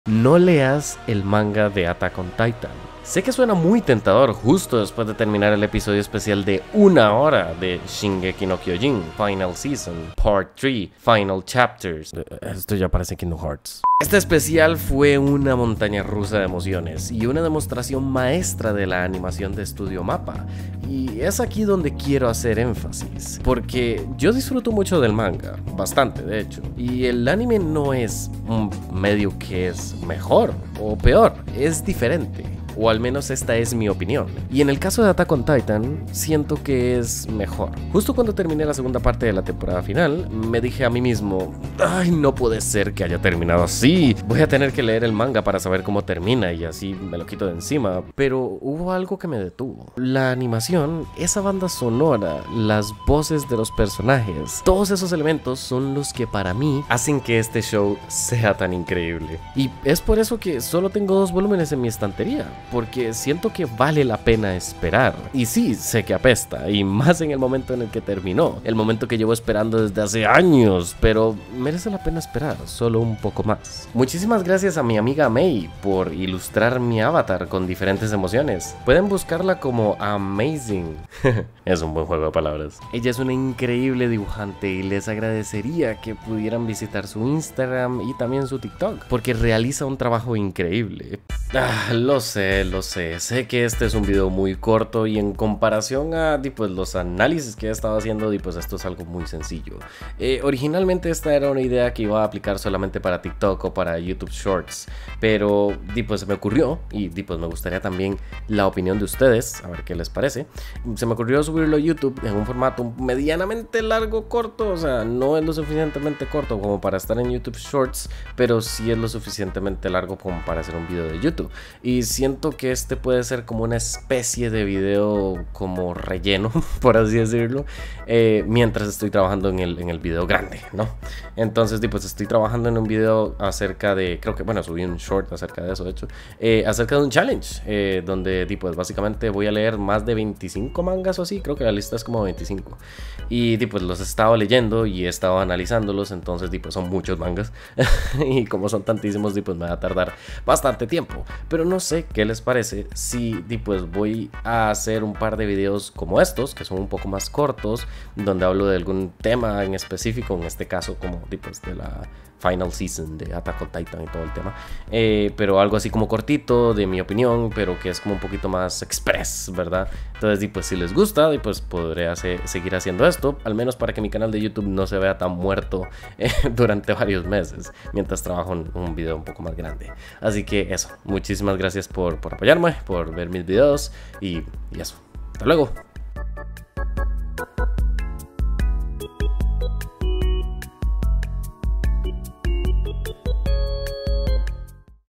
No leas el manga de Attack on Titan. Sé que suena muy tentador justo después de terminar el episodio especial de 1 hora de Shingeki no Kyojin Final Season, Part 3, Final Chapters. Esto ya parece Kingdom Hearts. Este especial fue una montaña rusa de emociones y una demostración maestra de la animación de Estudio Mappa. Y es aquí donde quiero hacer énfasis, porque yo disfruto mucho del manga, bastante de hecho, y el anime no es un medio que es mejor o peor, es diferente. O al menos esta es mi opinión. Y en el caso de Attack on Titan, siento que es mejor. Justo cuando terminé la segunda parte de la temporada final, me dije a mí mismo, ay, no puede ser que haya terminado así. Voy a tener que leer el manga para saber cómo termina y así me lo quito de encima. Pero hubo algo que me detuvo. La animación, esa banda sonora, las voces de los personajes, todos esos elementos son los que para mí hacen que este show sea tan increíble. Y es por eso que solo tengo 2 volúmenes en mi estantería, porque siento que vale la pena esperar. Y sí, sé que apesta, y más en el momento en el que terminó, el momento que llevo esperando desde hace años, pero merece la pena esperar, solo un poco más. Muchísimas gracias a mi amiga May por ilustrar mi avatar con diferentes emociones. Pueden buscarla como Amazing. Es un buen juego de palabras. Ella es una increíble dibujante y les agradecería que pudieran visitar su Instagram y también su TikTok, porque realiza un trabajo increíble. Lo sé que este es un video muy corto y en comparación a pues, los análisis que he estado haciendo, pues esto es algo muy sencillo. Originalmente esta era una idea que iba a aplicar solamente para TikTok o para YouTube Shorts, pero pues se me ocurrió y pues me gustaría también la opinión de ustedes, a ver qué les parece. Se me ocurrió subirlo a YouTube en un formato medianamente largo, corto, o sea, no es lo suficientemente corto como para estar en YouTube Shorts, pero sí es lo suficientemente largo como para hacer un video de YouTube. Y siento que este puede ser como una especie de video como relleno, por así decirlo, mientras estoy trabajando en el video grande, ¿no? Entonces, pues estoy trabajando en un video acerca de, creo que, bueno, subí un short acerca de eso, de hecho, acerca de un challenge, donde, pues básicamente voy a leer más de 25 mangas o así, creo que la lista es como 25. Y, pues los he estado leyendo y he estado analizándolos, entonces, pues son muchos mangas. Y como son tantísimos, pues me va a tardar bastante tiempo. Pero no sé qué les parece si pues voy a hacer un par de videos como estos, que son un poco más cortos, donde hablo de algún tema en específico, en este caso como pues de la Final Season de Attack on Titan y todo el tema, pero algo así como cortito, de mi opinión, pero que es como un poquito más express, ¿verdad? Entonces, pues si les gusta, pues podré seguir haciendo esto, al menos para que mi canal de YouTube no se vea tan muerto durante varios meses, mientras trabajo en un video un poco más grande. Así que eso, muchísimas gracias por apoyarme, por ver mis videos y eso. Hasta luego.